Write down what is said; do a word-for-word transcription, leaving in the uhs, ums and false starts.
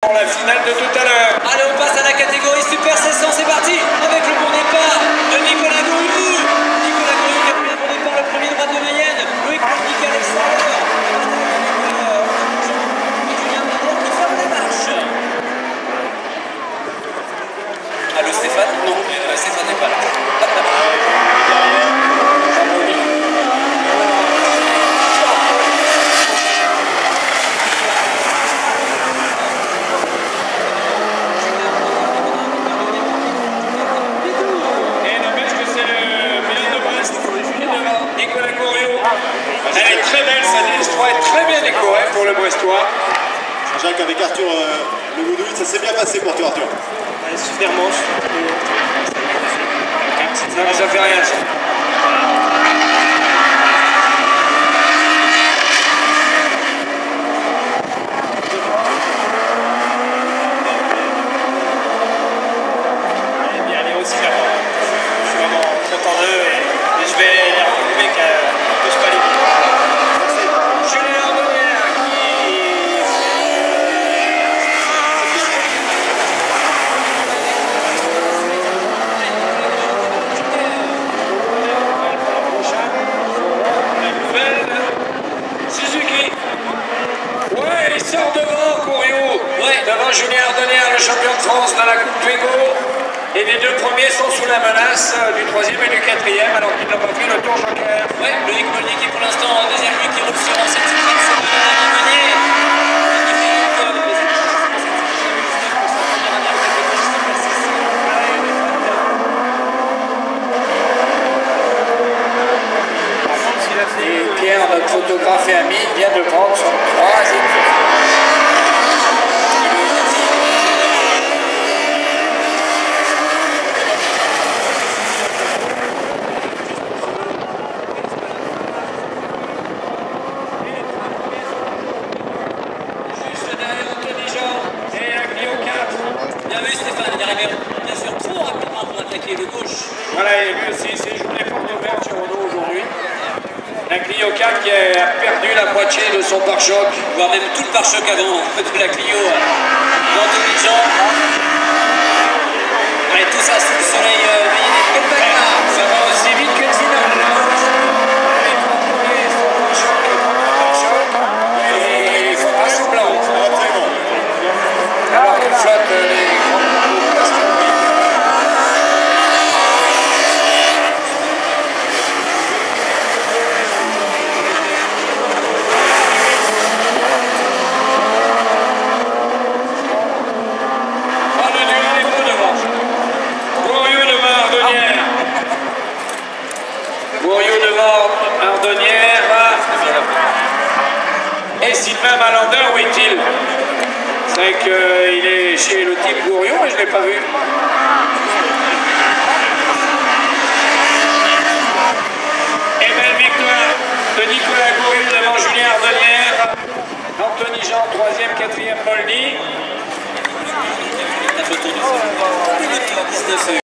Pour la finale de tout à l'heure. Allez, on passe à la catégorie Super sept cents, c'est parti avec le bon départ de Nicolas Gouriou. Nicolas Gouriou qui a pris un bon départ, le premier droit de Mayenne. Loïc Nick à l'extérieur. Julien Daniel qui ferme les marches. Allô Stéphane? Non, euh, Stéphane n'est pas là. Elle est très belle, sa D S trois est très bien décorée pour le Brestois. Jacques avec Arthur euh, Le Goudouille, ça s'est bien passé pour toi Arthur. Ouais, super manche. Non, ça fait rien. Elle est aussi là. Je suis vraiment content d'eux et, et je vais les retrouver que je peux aller vite. Julien Daniel Suzuki. Ouais, il sort devant Gouriou. Ouais, devant Julien Ardonnière, le champion de France dans la Coupe Twego. Et les deux premiers sont sous la menace du troisième et du quatrième, alors qu'ils n'ont pas pris le tour joker. Ouais, Loïc Molnier qui est pour l'instant en deuxième, lui qui roule sur cette cyclette, c'est David Meunier. Et Pierre, notre photographe et ami, vient de prendre son troisième photo. Bien vu Stéphane, il est arrivé bien sûr trop rapidement pour attaquer le gauche. Voilà, et lui aussi, c'est journée porte ouverte sur Renault aujourd'hui. La Clio quatre qui a perdu la moitié de son pare-choc. Voire même tout le pare-choc avant de la Clio dans tous les gens. Allez, tout ça sous le soleil euh, Mayennais. Quel bagarre! Ça va aussi vite que le final. Les trois premiers sont pare-choc et contre pare-choc. Et il faut pas semblant. Alors qu'il flotte les grands concours. Gouriou devant Ardonnière. Et Sylvain Malander, où est-il? C'est vrai qu'il est chez le type Gouriou, mais je ne l'ai pas vu. Et belle victoire de Nicolas Gouriou devant Julien Ardonnière. Anthony Jean, troisième, quatrième, Molny. La photo du dix-neuf